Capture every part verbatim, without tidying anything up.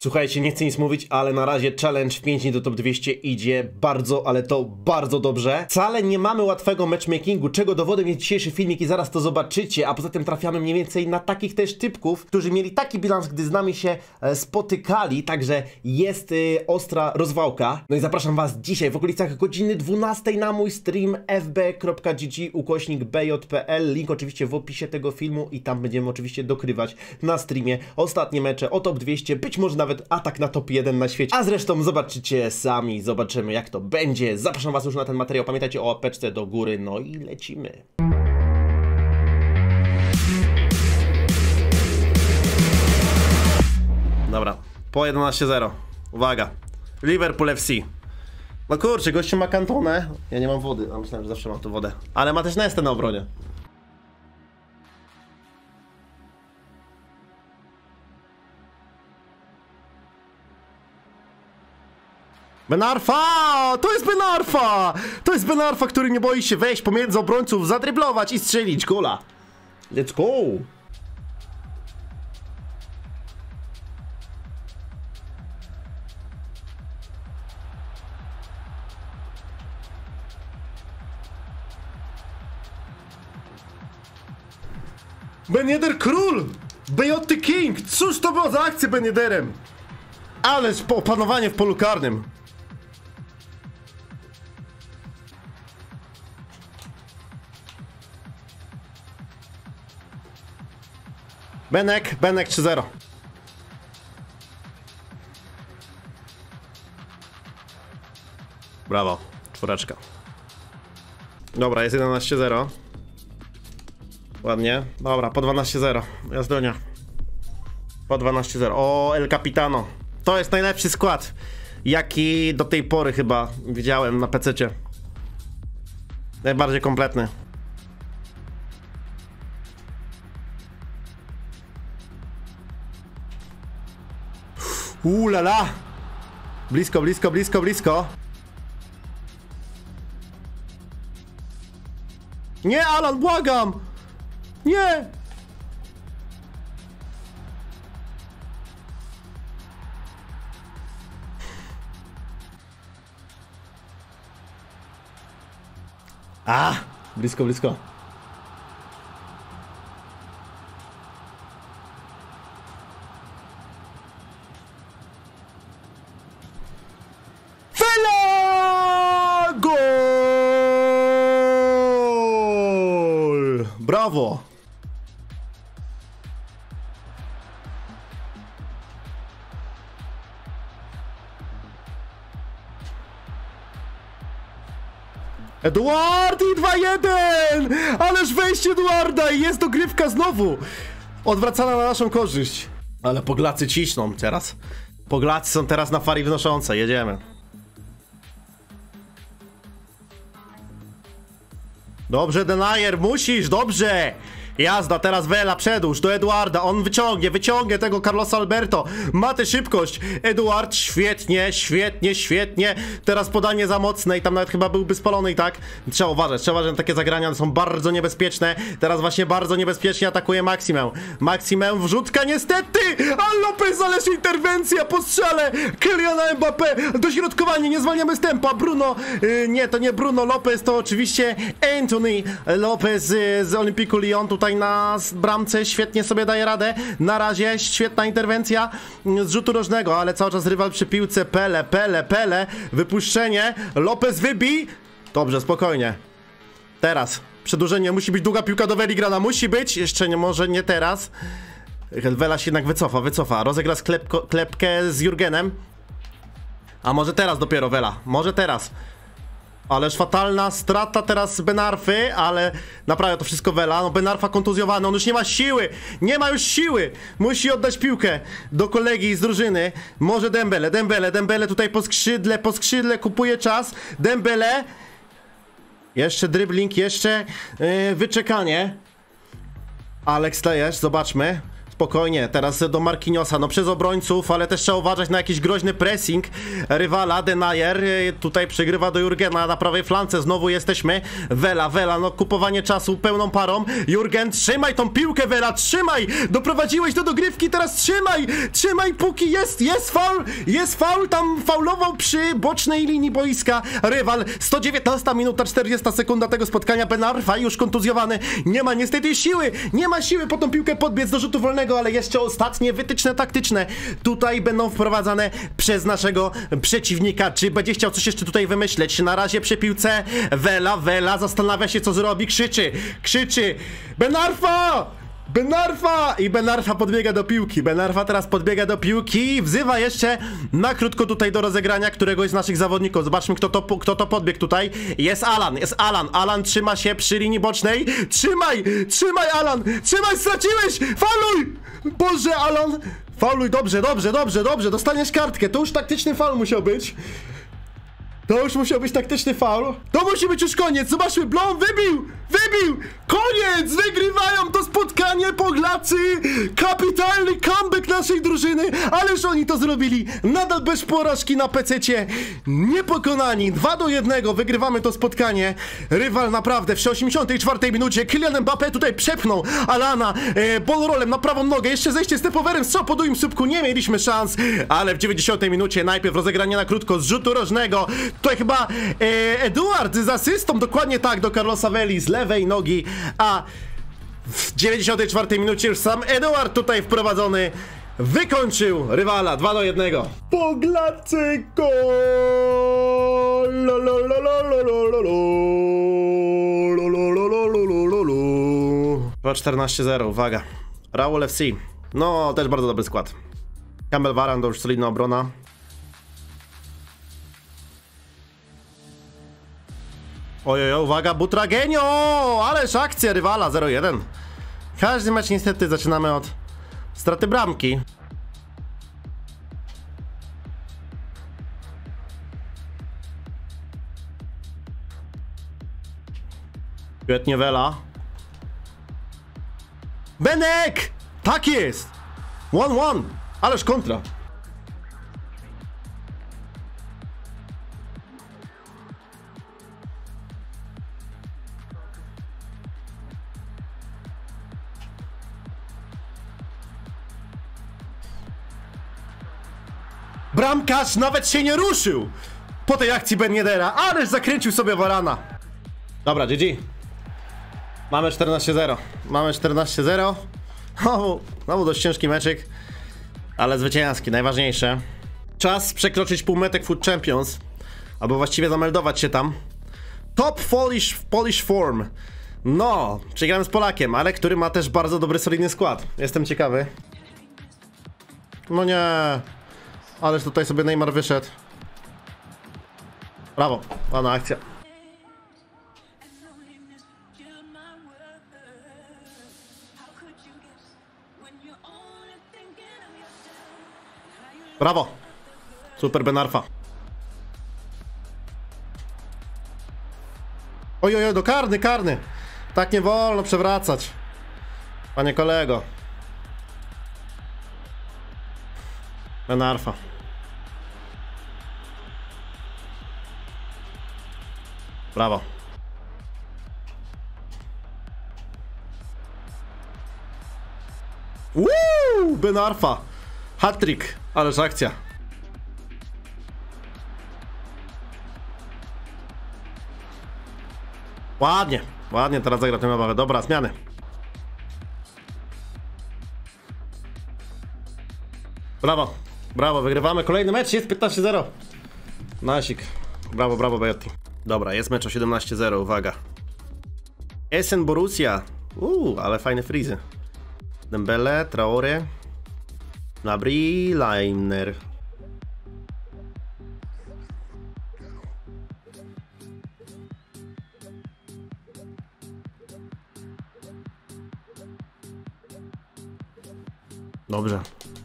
Słuchajcie, nie chcę nic mówić, ale na razie challenge w pięć dni do top dwieście idzie bardzo, ale to bardzo dobrze. Wcale nie mamy łatwego matchmakingu, czego dowodem jest dzisiejszy filmik i zaraz to zobaczycie, a poza tym trafiamy mniej więcej na takich też typków, którzy mieli taki bilans, gdy z nami się e, spotykali, także jest e, ostra rozwałka. No i zapraszam was dzisiaj w okolicach godziny dwunastej na mój stream f b kropka g g ukośnik b j p l, link oczywiście w opisie tego filmu i tam będziemy oczywiście dokrywać na streamie ostatnie mecze o top dwieście, być może nawet atak na top jeden na świecie. A zresztą zobaczycie sami, zobaczymy jak to będzie. Zapraszam was już na ten materiał, pamiętajcie o łapeczce do góry, no i lecimy. Dobra, po jedenaście zero. Uwaga. Liverpool F C. No kurczę, gościu ma Cantonę. Ja nie mam wody, a myślałem, że zawsze mam tu wodę. Ale ma też Nestę na obronie. Ben Arfa! To jest Ben Arfa! To jest Ben Arfa, który nie boi się wejść pomiędzy obrońców, zadryblować i strzelić gola. Let's go! Ben Yedder król! B J T King! Cóż to było za akcja Ben Yedderem? Ależ opanowanie w polu karnym. Benek, Benek trzy zero. Brawo, czwóreczka. Dobra, jest jedenaście zero. Ładnie. Dobra, po dwanaście zero. Jazdonia. Po dwanaście zero. O, El Capitano. To jest najlepszy skład, jaki do tej pory chyba widziałem na pececie. Najbardziej kompletny. Uuu la la. Blisko, blisko, blisko, blisko. Nie, Alan, błagam! Nie! A, blisko, blisko. Fela! Gol! Brawo! Eduard i dwa jeden! Ależ wejście Eduarda i jest dogrywka znowu! Odwracana na naszą korzyść. Ale Poglacy ciśną teraz. Poglacy są teraz na fali wnoszące, jedziemy. Dobrze, Denayer, musisz, dobrze! Jazda, teraz Vela, przedłuż do Eduarda, on wyciągnie, wyciągnie tego Carlosa Alberto, ma tę szybkość, Eduard, świetnie, świetnie, świetnie, teraz podanie za mocne i tam nawet chyba byłby spalony i tak, trzeba uważać, trzeba uważać na takie zagrania, są bardzo niebezpieczne, teraz właśnie bardzo niebezpiecznie atakuje Maximę, Maximę, wrzutka niestety, a Lopez, ależ interwencja po strzale, Kyliana Mbappé, dośrodkowanie, nie zwalniamy z tempa, Bruno, yy, nie, to nie Bruno Lopez, to oczywiście Anthony Lopez yy, z Olympiku Lyon, tutaj Tutaj na bramce świetnie sobie daje radę. Na razie świetna interwencja z rzutu rożnego, ale cały czas rywal przy piłce. Pele, Pele, Pele. Wypuszczenie. Lopez wybij. Dobrze, spokojnie. Teraz. Przedłużenie. Musi być długa piłka do Veligrana. Musi być. Jeszcze nie, może nie teraz. Vela się jednak wycofa, wycofa. Rozegra sklepko, klepkę z Jurgenem. A może teraz dopiero Vela. Może teraz. Ależ fatalna strata teraz Ben Arfy, ale naprawia to wszystko Vela. No Ben Arfa kontuzjowany, on już nie ma siły, nie ma już siły. Musi oddać piłkę do kolegi z drużyny. Może Dembele, Dembele, Dembele tutaj po skrzydle, po skrzydle kupuje czas. Dembele. Jeszcze dribbling, jeszcze yy, wyczekanie. Alex Tejesz, zobaczmy. spokojnie, teraz do Marquinhosa, no przez obrońców, ale też trzeba uważać na jakiś groźny pressing rywala. Denayer tutaj przegrywa do Jurgena na prawej flance, znowu jesteśmy. Vela, Vela, no kupowanie czasu pełną parą. Jurgen, trzymaj tą piłkę, Vela, trzymaj! Doprowadziłeś do dogrywki, teraz trzymaj! Trzymaj, póki jest, jest faul! Jest faul, tam faulował przy bocznej linii boiska rywal. sto dziewiętnasta minuta, czterdziesta sekunda tego spotkania. Ben Arfa już kontuzjowany, nie ma niestety siły, nie ma siły po tą piłkę podbiec do rzutu wolnego, ale jeszcze ostatnie wytyczne taktyczne tutaj będą wprowadzane przez naszego przeciwnika. Czy będzie chciał coś jeszcze tutaj wymyśleć? Na razie przy piłce Vela, Vela zastanawia się, co zrobi, krzyczy, krzyczy Ben Arfa! Ben Arfa! I Ben Arfa podbiega do piłki. Ben Arfa teraz podbiega do piłki i wzywa jeszcze na krótko tutaj do rozegrania któregoś z naszych zawodników. Zobaczmy, kto to, kto to podbiegł tutaj. Jest Alan, jest Alan. Alan trzyma się przy linii bocznej. Trzymaj! Trzymaj, Alan! Trzymaj, straciłeś! Fauluj! Boże, Alan! Fauluj, dobrze, dobrze, dobrze, dobrze. Dostaniesz kartkę. To już taktyczny faul musiał być. To już musiał być taktyczny faul. To musi być już koniec. Zobaczmy, Blom wybił! Wybił! Koniec! Wygrywają to spotkanie Poglacy! Kapitalny comeback naszej drużyny! Ależ oni to zrobili! Nadal bez porażki na pececie. Niepokonani. dwa do jednego. Wygrywamy to spotkanie. Rywal naprawdę w osiemdziesiątej czwartej minucie. Kylian Mbappé tutaj przepchnął Alana e, ballrollem na prawą nogę. Jeszcze zejście stepowerem. Strzał po długim słupku. Nie mieliśmy szans. Ale w dziewięćdziesiątej minucie najpierw rozegranie na krótko z rzutu rożnego. Tutaj chyba e, Eduard z asystą. Dokładnie tak, do Carlosa Veli z lewej nogi, a w dziewięćdziesiątej czwartej minucie już sam Eduard tutaj wprowadzony wykończył rywala dwa do jednego. Poglacy gol! czternaście zero, uwaga. Raul F C. No, też bardzo dobry skład. Campbell Varane to już solidna obrona. Ojoj, uwaga, Butragenio! Ależ akcja rywala zero jeden. Każdy mecz niestety zaczynamy od straty bramki. Świetnie, Vela. Benek! Tak jest! jeden jeden. Ależ kontra. Bramkarz nawet się nie ruszył po tej akcji Ben Yedera, ależ zakręcił sobie Varana. Dobra, G G. Mamy czternaście zero. Mamy czternaście zero. Znowu, znowu dość ciężki meczyk, ale zwycięski, najważniejsze. Czas przekroczyć półmetek Food Champions, albo właściwie zameldować się tam. Top Polish, Polish Form. No, przegrałem z Polakiem, ale który ma też bardzo dobry, solidny skład. Jestem ciekawy. No nie. Ależ tutaj sobie Neymar wyszedł. Brawo, ładna akcja. Brawo. Super Ben Arfa. Ojoj, do karny, karny. Tak nie wolno przewracać, panie kolego. Ben Arfa. Brawo. Woo! Ben Arfa. Hat-trick. Ależ akcja. Ładnie. Ładnie teraz zagra tę zabawę. Dobra, zmiany. Brawo. Brawo, wygrywamy kolejny mecz. Jest piętnaście zero. Nasik. Brawo, brawo, Bejotti. Dobra, jest mecz o siedemnaście zero, uwaga. Essen Borussia. Uuu, ale fajne frizy. Dembele, Traore, Gnabry, Leiner. Dobrze.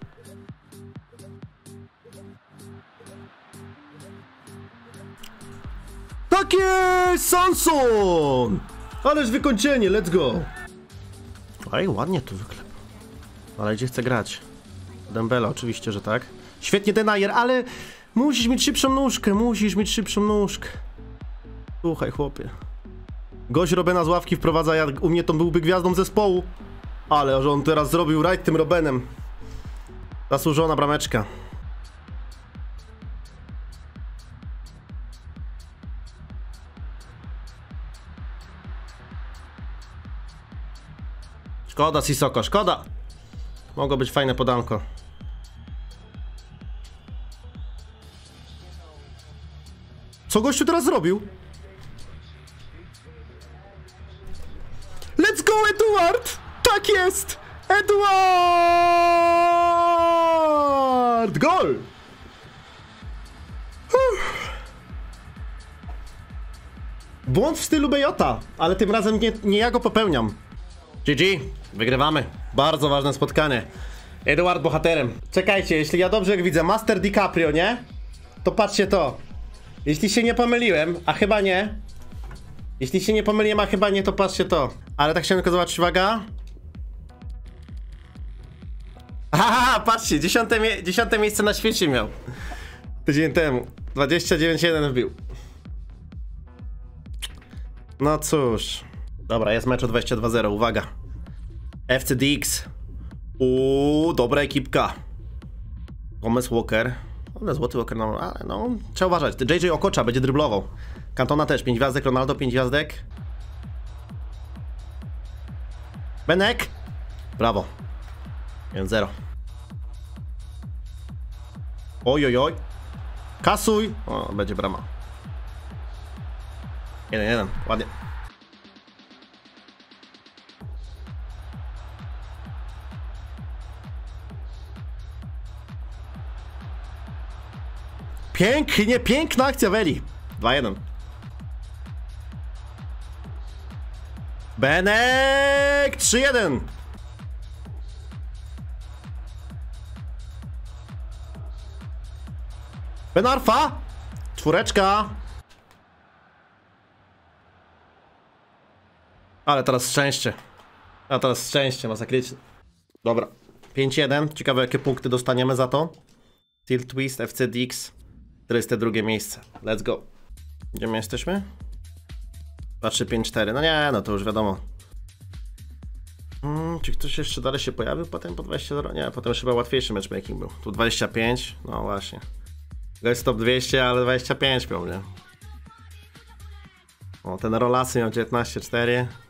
Takie Sanson! Ależ wykończenie, let's go! Ej, ładnie to wyklepał. Ale gdzie chce grać? Dembele, oczywiście, że tak. Świetnie Denayer, ale musisz mieć szybszą nóżkę, musisz mieć szybszą nóżkę. Słuchaj, chłopie. Gość Robena z ławki wprowadza, jak u mnie to byłby gwiazdą zespołu. Ale że on teraz zrobił rajd tym Robenem. Zasłużona brameczka. Szkoda, Sissoko, szkoda. Mogło być fajne podanko. Co gościu teraz zrobił? Let's go, Eduard! Tak jest! Eduard! Gol! Uff. Błąd w stylu Bejota, ale tym razem nie, nie ja go popełniam. G G, wygrywamy. Bardzo ważne spotkanie. Eduard bohaterem. Czekajcie, jeśli ja dobrze widzę Master DiCaprio, nie? To patrzcie to. Jeśli się nie pomyliłem, a chyba nie. Jeśli się nie pomyliłem, a chyba nie, to patrzcie to. Ale tak chciałem tylko zobaczyć, uwaga. Aha, patrzcie, dziesiąte, mie dziesiąte miejsce na świecie miał. Tydzień temu. dwadzieścia dziewięć jeden wbił. No cóż. Dobra, jest mecz o dwadzieścia dwa zero, uwaga. F C D X. Uuu, dobra ekipka. Gomez Walker. Ale złoty Walker, no, ale no, trzeba uważać. J J Okocha będzie dryblował. Cantona też, pięć gwiazdek, Ronaldo pięć gwiazdek. Benek. Brawo. jeden zero. Oj, oj, oj. Kasuj. O, będzie brama. jeden jeden, ładnie. Pięknie, piękna akcja Weli. dwa jeden. Benek trzy jeden. Benarfa. Czwóreczka. Ale teraz szczęście. A teraz szczęście masakryczne. Dobra. pięć jeden. Ciekawe jakie punkty dostaniemy za to. Tilt Twist, F C D X. czterysta drugie miejsce. Let's go. Gdzie my jesteśmy? dwa trzy pięć cztery. No nie, no to już wiadomo. Hmm, czy ktoś jeszcze dalej się pojawił potem po dwadzieścia zero? Nie, potem już chyba łatwiejszy matchmaking był. Tu dwadzieścia pięć. No właśnie. To jest top dwieście, ale dwadzieścia pięć miał, nie? O, ten Rolasy miał dziewiętnaście cztery.